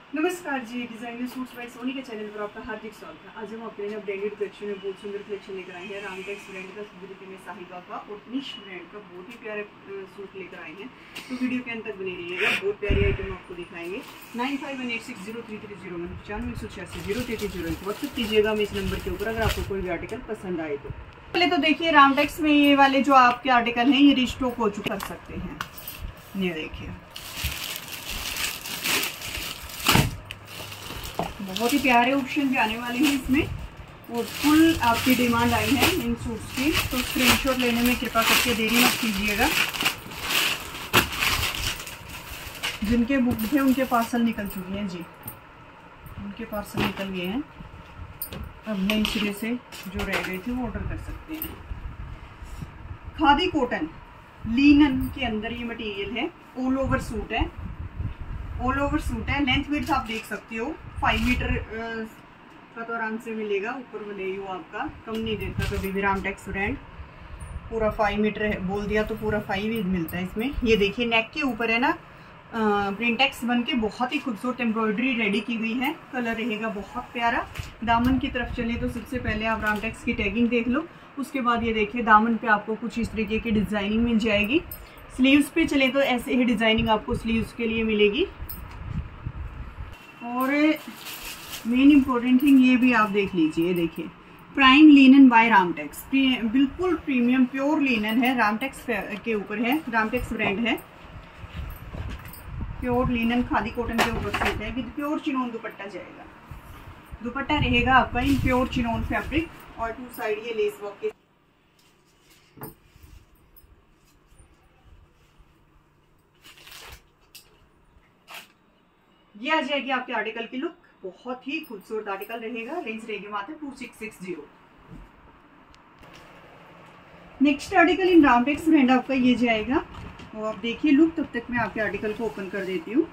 नमस्कार जी, designer suits by Soni के चैनल पर आपका हार्दिक स्वागत है। आज हम अपने ब्रांडेड कलेक्शन में बहुत सुंदर कलेक्शन लेकर आए हैं। रामटेक्स ब्रांड का सुंदरती में साहिबा का और निश ब्रांड का बहुत ही प्यारा सूट लेकर आए हैं। तो वीडियो के अंत तक बने रहिएगा, बहुत प्यारी आइटम आपको दिखाएंगे। 9518603301 9518603301 व्हाट्सएप कीजिएगा हम इस नंबर के ऊपर अगर आपको कोई भी आर्टिकल पसंद आए तो। पहले तो देखिए रामटेक्स में ये वाले जो आपके आर्टिकल हैं ये रिस्टॉक हो चुका कर सकते हैं। ये देखिए बहुत ही प्यारे ऑप्शन भी आने वाले हैं इसमें और फुल आपकी डिमांड आई है इन सूट्स की, तो स्क्रीनशॉट लेने में कृपा करके देरी मत कीजिएगा। जिनके बुक थे उनके पार्सल निकल चुके हैं जी, उनके पार्सल निकल गए हैं। अब नए सिरे से जो रह गए थे वो ऑर्डर कर सकते हैं। खादी कॉटन लीनन के अंदर ये मटेरियल है, ऑल ओवर सूट है, ऑल ओवर सूट है। लेंथ विड्थ आप देख सकते हो 5 मीटर का तो आराम से मिलेगा। ऊपर भले ही वो आपका कम नहीं देता कभी भी। रामटेक्स ब्रांड पूरा 5 मीटर है बोल दिया तो पूरा 5 ही मिलता है इसमें। ये देखिए नेक के ऊपर है ना प्रिंटेक्स बन के बहुत ही खूबसूरत एम्ब्रॉयडरी रेडी की हुई है। कलर रहेगा बहुत प्यारा। दामन की तरफ चले तो सबसे पहले आप रामटेक्स की टैगिंग देख लो, उसके बाद ये देखिए दामन पे आपको कुछ इस तरीके की डिजाइनिंग मिल जाएगी। स्लीव्स पे चले तो ऐसे ही डिजाइनिंग आपको स्लीव्स के लिए मिलेगी। और मेन इंपॉर्टेंट थिंग ये भी आप देख लीजिए, देखिए प्राइम लिनन बाय रामटेक्स, बिल्कुल प्रीमियम प्योर लिनन है। रामटेक्स के ऊपर है, रामटेक्स ब्रांड है। प्योर लिनन खादी कॉटन के ऊपर सेट है विद प्योर चिनोन दुपट्टा जाएगा। दुपट्टा रहेगा आपका इन प्योर चिनोन फैब्रिक और 2 साइड ये लेस वर्क के। ये आ जाएगी आपके आर्टिकल की लुक, बहुत ही खूबसूरत आर्टिकल रहेगा। रेंज रहेगी मात्र 2660। Next article in Ramtex brand आपका ये जाएगा और आप देखिए लुक। तब तक मैं आपके आर्टिकल को ओपन कर देती हूँ।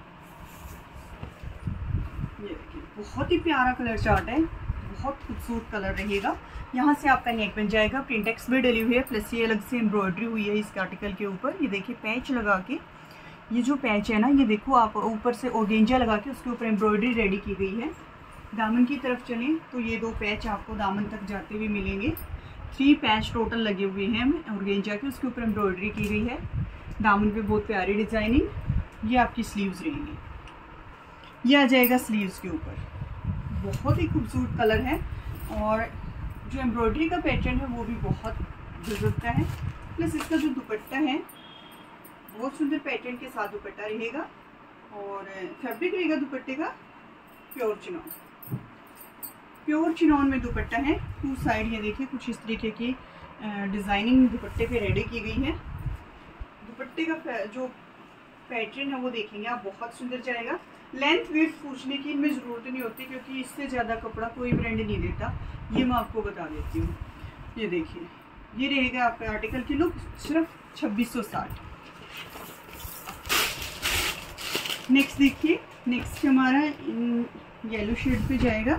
ये देखिए बहुत ही प्यारा कलर चार्ट है, बहुत खूबसूरत कलर रहेगा। यहाँ से आपका नेक बन जाएगा, प्रिंटेक्स भी डली हुई है, प्लस ये अलग से एम्ब्रॉयडरी हुई है इस आर्टिकल के ऊपर। ये देखिए पैच लगा के, ये जो पैच है ना ये देखो आप ऊपर से ऑर्गेंजा लगा के उसके ऊपर एम्ब्रॉयडरी रेडी की गई है। दामन की तरफ चलें तो ये 2 पैच आपको दामन तक जाते हुए मिलेंगे। 3 पैच टोटल लगे हुए हैं ऑर्गेंजा के, उसके ऊपर एम्ब्रॉयडरी की गई है। दामन पे बहुत प्यारी डिजाइनिंग। ये आपकी स्लीव्स रहेंगी, ये आ जाएगा स्लीव्स के ऊपर। बहुत ही खूबसूरत कलर है और जो एम्ब्रॉयडरी का पैटर्न है वो भी बहुत गजब का है। प्लस इसका जो दुपट्टा है बहुत सुंदर पैटर्न के साथ दुपट्टा रहेगा और फैब्रिक रहेगा दुपट्टे का प्योर चिनॉन। प्योर चिनॉन में दुपट्टा है। 2 साइड ये देखिए कुछ इस तरीके की डिजाइनिंग दुपट्टे पे रेडी की गई है। दुपट्टे का जो पैटर्न है वो देखेंगे आप, बहुत सुंदर जाएगा। लेंथ वेट पूछने की इनमें ज़रूरत नहीं होती क्योंकि इससे ज़्यादा कपड़ा कोई ब्रांड नहीं देता, ये मैं आपको बता देती हूँ। ये देखिए ये रहेगा आपका आर्टिकल की लुक, सिर्फ 2660। नेक्स्ट देखिए, नेक्स्ट हमारा येलो शेड पे जाएगा।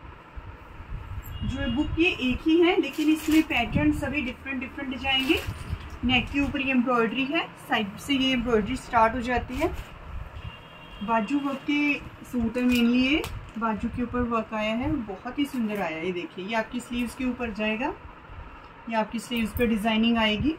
जो बुक ये एक ही है लेकिन इसमें पैटर्न सभी डिफरेंट जाएंगे। नेक के ऊपर ये एम्ब्रॉयडरी है, साइड से ये एम्ब्रॉयडरी स्टार्ट हो जाती है। बाजू वर्क के सूट है मेनली, ये बाजू के ऊपर वर्क आया है, बहुत ही सुंदर आया है। ये देखिए ये आपकी स्लीव्स के ऊपर जाएगा, ये आपकी स्लीव्स पे डिजाइनिंग आएगी।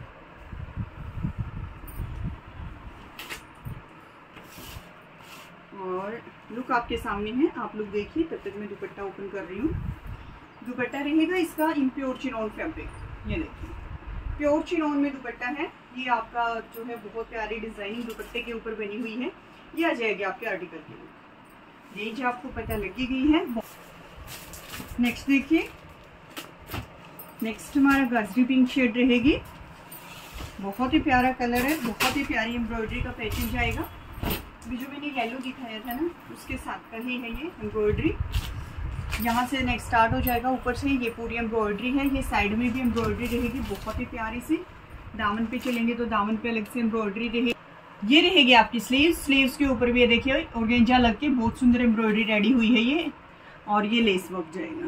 और लुक आपके सामने है, आप लोग देखिए। तब तक मैं दुपट्टा ओपन कर रही हूँ। दुपट्टा रहेगा इसका इन प्योर चिनॉन फैब्रिक। ये देखिए प्योर चिनॉन में दुपट्टा है। ये आपका जो है बहुत प्यारी डिजाइनिंग दुपट्टे के ऊपर बनी हुई है। ये आ जाएगी आपके आर्टिकल की लुक। रेंज आपको पता लगी गई है। नेक्स्ट देखिए, नेक्स्ट हमारा गाजरी पिंक शेड रहेगी। बहुत ही प्यारा कलर है, बहुत ही प्यारी एम्ब्रॉयडरी का पैटर्न जाएगा। अभी जो मैंने येलो दिखाया था ना उसके साथ का ही है ये एम्ब्रॉयडरी। यहाँ से नेक्स्ट स्टार्ट हो जाएगा, ऊपर से ये पूरी एम्ब्रॉयडरी है। ये साइड में भी एम्ब्रॉयडरी रहेगी बहुत ही प्यारी सी। दामन पे चलेंगे तो दामन पे अलग से एम्ब्रॉयडरी रहेगी। ये रहेगी आपकी स्लीव्स, स्लीव्स के ऊपर भी ये देखिए ऑर्गेंजा लग के बहुत सुंदर एम्ब्रॉयडरी रेडी हुई है ये। और ये लेस वर्क जाएगा।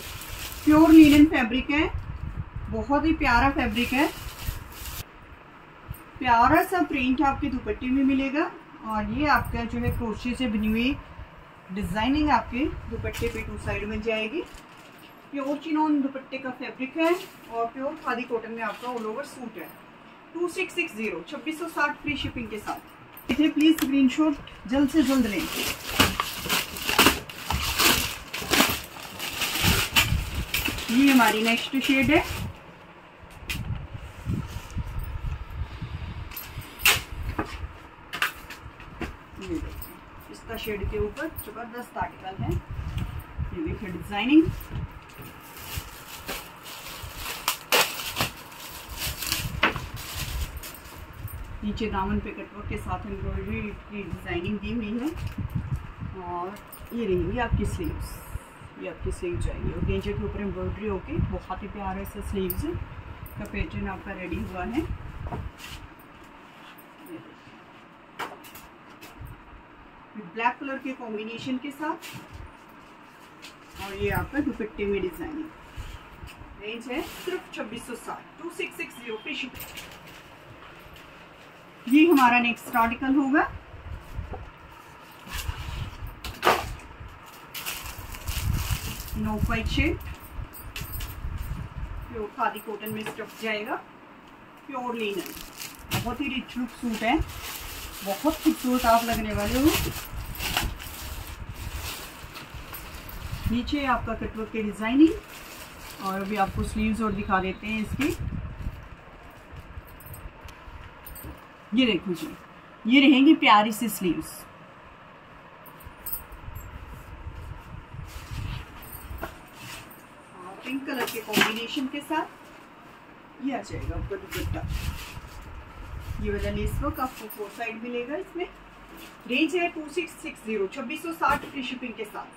प्योर लिनन फैब्रिक है, बहुत ही प्यारा फैब्रिक है। प्यारा सा प्रिंट आपके दुपट्टे में मिलेगा और ये आपका जो है क्रोशे से बनी हुई डिजाइनिंग आपके दुपट्टे पे टू साइड में जाएगी। प्योर चिनॉन दुपट्टे का फैब्रिक है और प्योर खादी कॉटन में आपका ऑल ओवर सूट है। 2660 2660 फ्री शिपिंग के साथ। इसे प्लीज स्क्रीनशॉट जल्द से जल्द लें। ये हमारी नेक्स्ट शेड है। इसका शेड के ऊपर जबरदस्त आर्टिकल है। ये देखिए डिजाइनिंग, नीचे दामन पे कटवर्क के साथ एम्ब्रॉयडरी की डिजाइनिंग दी हुई है और ये रहेंगी आपकी स्लीव्स। ये आपकी स्लीव जाएगी और गेंजे के ऊपर एम्ब्रॉयडरी होके बहुत ही प्यारा सा स्लीव्स का पैटर्न आपका रेडी हुआ है। ब्लैक कलर के कॉम्बिनेशन के साथ और ये आपका दुपट्टे में डिजाइनिंग। रेंज है सिर्फ 2660 2660 फ्री शिपिंग। ये हमारा नेक्स्ट आर्टिकल होगा। No white shade, pure khadi cotton में स्टफ जाएगा, प्योर लिनन। बहुत ही रिच लुक सूट है, बहुत खूबसूरत आप लगने वाले हो। नीचे आपका कटवर्क की डिजाइनिंग और अभी आपको स्लीव्स और दिखा देते हैं इसकी। ये देखो जी, ये रहेंगी प्यारी सी स्लीव्स। पिंक कलर के कॉम्बिनेशन के साथ ये आ जाएगा आपका दुपट्टा। ये वाला लेस वर्क आपको 4 साइड मिलेगा इसमें। रेंज है 2660 2660 फ्री शिपिंग के साथ।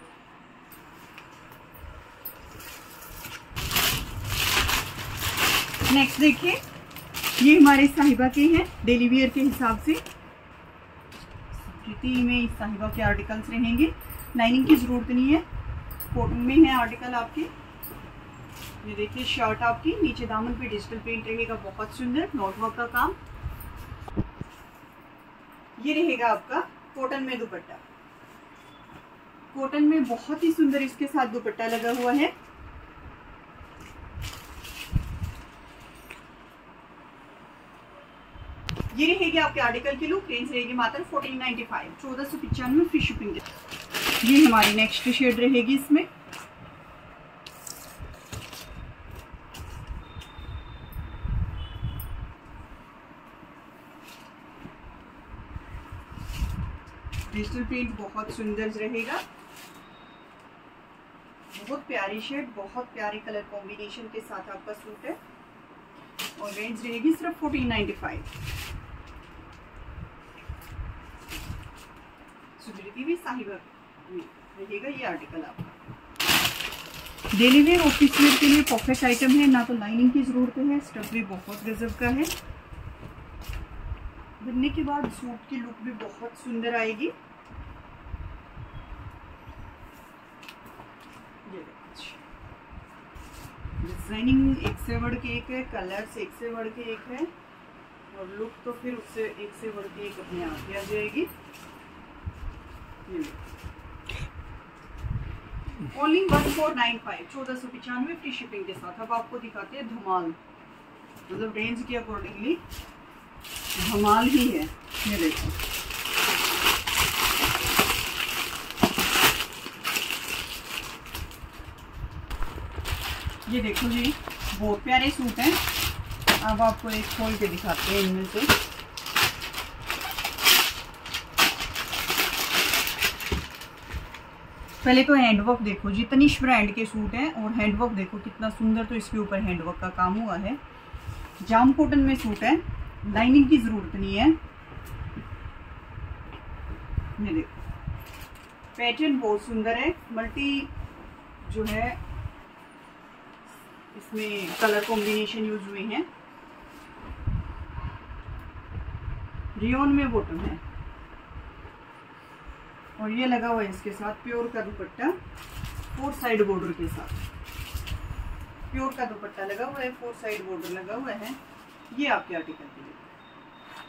नेक्स्ट देखिए, ये हमारे साहिबा के हैं डेली वियर के हिसाब से। प्रीति में इस साहिबा के आर्टिकल्स रहेंगे। लाइनिंग की जरूरत नहीं है, कॉटन में है आर्टिकल आपके। ये देखिए शर्ट आपकी, नीचे दामन पे डिजिटल प्रिंट रहेगा, बहुत सुंदर नॉट वर्क का काम। ये रहेगा आपका कॉटन में दुपट्टा। कॉटन में बहुत ही सुंदर इसके साथ दुपट्टा लगा हुआ है। ये रहेगी आपके आर्टिकल की लुक। रेंज रहेगी मात्र 1495 1495 फ्री शिपिंग। ये हमारी नेक्स्ट शेड रहेगी इसमें। डिजिटल प्रिंट बहुत सुंदर रहेगा, बहुत प्यारी शेड, बहुत प्यारे कलर कॉम्बिनेशन के साथ आपका सूट है और रेंज रहेगी सिर्फ 1495। सुधृति भी साहिबा रहेगा ये आर्टिकल आपका। डेली वेयर ऑफिस वेयर के लिए परफेक्ट आइटम है। ना तो लाइनिंग की जरूरत है, स्टफ भी बहुत गजब का है। बनने के बाद सूट की लुक भी बहुत सुंदर आएगी। डिजाइनिंग एक से बढ़ के एक है, कलर्स एक से बढ़ के एक है और लुक तो फिर उससे एक से बढ़ के एक अपने आप ही आ जाएगी। ओनली 1495 1495 फ्री शिपिंग के साथ। अब आपको दिखाते हैं धमाल, मतलब रेंज के अकॉर्डिंगली धमाल ही है। ये देखो, ये देखो जी, बहुत प्यारे सूट हैं। अब आपको एक खोल के दिखाते हैं इनमें से। पहले तो हैंडवर्क देखो जी, तनिष ब्रांड के सूट हैं और हैंडवर्क देखो कितना सुंदर। तो इसके ऊपर हैंडवर्क का काम हुआ है। जाम कॉटन में सूट है, लाइनिंग की जरूरत नहीं है। ये देखो पैटर्न बहुत सुंदर है। मल्टी जो है इसमें कलर कॉम्बिनेशन यूज हुए हैं। रियोन में बॉटम है और ये लगा हुआ है इसके साथ प्योर का दुपट्टा 4 साइड बॉर्डर के साथ। प्योर का दुपट्टा लगा हुआ है, 4 साइड बॉर्डर लगा हुआ है। ये आपके आर्टिकल के लिए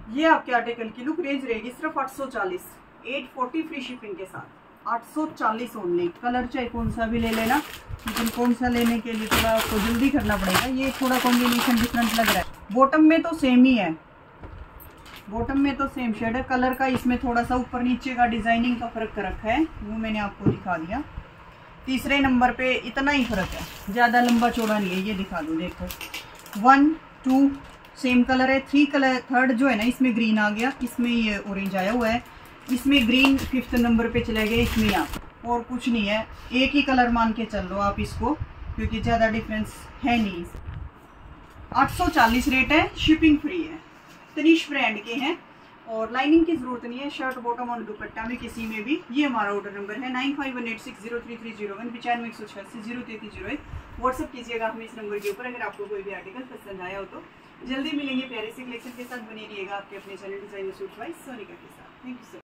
ये आपके आर्टिकल की लुक रेंज रहेगी सिर्फ 840, 840 फ्री शिपिंग के साथ, 840 ओनली। कलर चाहे कौन सा भी ले लेना, लेकिन कौन सा लेने के लिए थोड़ा आपको जल्दी करना पड़ेगा। ये थोड़ा कॉम्बिनेशन डिफरेंट लग रहा है। बॉटम में तो सेम ही है, बॉटम में तो सेम शेड है। कलर का इसमें थोड़ा सा ऊपर नीचे का डिजाइनिंग का फर्क कर रखा है, वो मैंने आपको दिखा दिया। तीसरे नंबर पे इतना ही फर्क है, ज़्यादा लंबा चौड़ा नहीं है। ये दिखा दूँ, देखो 1 2 सेम कलर है। 3 कलर, थर्ड जो है ना इसमें ग्रीन आ गया, इसमें ये ऑरेंज आया हुआ है, इसमें ग्रीन 5th नंबर पे चले गए, इसमें यहाँ और कुछ नहीं है। एक ही कलर मान के चल लो आप इसको, क्योंकि ज़्यादा डिफरेंस है नहीं। 840 रेट है, शिपिंग फ्री है। तनिष ब्रांड के हैं और लाइनिंग की जरूरत नहीं है, शर्ट बॉटम और दुपट्टा में किसी में भी। ये हमारा ऑर्डर नंबर है 9518603301, 9518603301। व्हाट्सअप कीजिएगा हमें इस नंबर के ऊपर अगर आपको कोई भी आर्टिकल पसंद आया हो तो। जल्दी मिलेंगे प्यारे से कलेक्शन के साथ, बने रहिएगा आपके अपने channel designer suit by Sonika के साथ। Thank you so much.